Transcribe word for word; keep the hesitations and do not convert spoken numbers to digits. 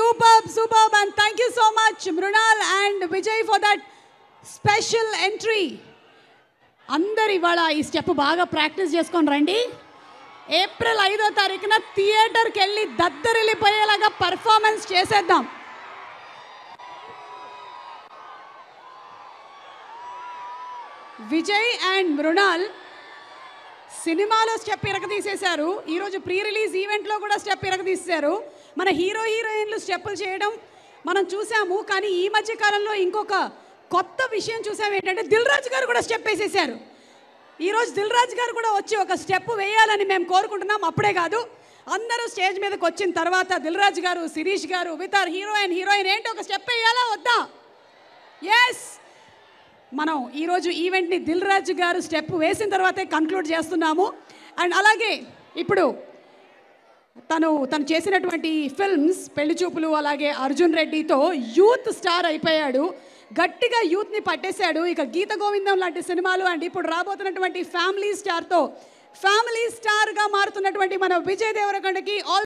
Superb, superb, and thank you so much, Mrunal and Vijay, for that special entry. అందరు ఇవాళ ఈ step బాగా practice చేసుకొని రండి. ఏప్రిల్ ఐదో తారీఖున థియేటర్కి వెళ్ళి దద్దరిల్లిపోయేలాగా పర్ఫార్మెన్స్ చేసేద్దాం. విజయ్ అండ్ మృణాల్ సినిమాలో స్టెప్ ఇరగదీసేశారు. ఈరోజు ప్రీ రిలీజ్ ఈవెంట్లో కూడా స్టెప్ ఇరగదీసేశారు. మన హీరో హీరోయిన్లు స్టెప్పులు చేయడం మనం చూసాము. కానీ ఈ మధ్య కాలంలో ఇంకొక కొత్త విషయం చూసాము. ఏంటంటే దిల్ రాజు గారు కూడా స్టెప్ వేసేసారు. ఈరోజు దిల్ రాజు గారు కూడా వచ్చి ఒక స్టెప్ వేయాలని మేము కోరుకుంటున్నాం. అప్పుడే కాదు, అందరూ స్టేజ్ మీదకి వచ్చిన తర్వాత దిల్ రాజు గారు, శిరీష్ గారు with our hero and heroine ఏంటి ఒక స్టెప్ వేయాలా వద్దా? ఎస్, మనం ఈరోజు ఈవెంట్ని దిల్ రాజు గారు స్టెప్ వేసిన తర్వాతే కన్క్లూడ్ చేస్తున్నాము. అండ్ అలాగే ఇప్పుడు తను తను చేసినటువంటి ఫిల్మ్స్ పెళ్లి చూపులు అలాగే అర్జున్ రెడ్డితో యూత్ స్టార్ అయిపోయాడు. గట్టిగా యూత్ని పట్టేశాడు. ఇక గీత గోవిందం లాంటి సినిమాలు అండ్ ఇప్పుడు రాబోతున్నటువంటి ఫ్యామిలీ స్టార్తో ఫ్యామిలీ స్టార్గా మారుతున్నటువంటి మన విజయ్ దేవరకొండకి ఆల్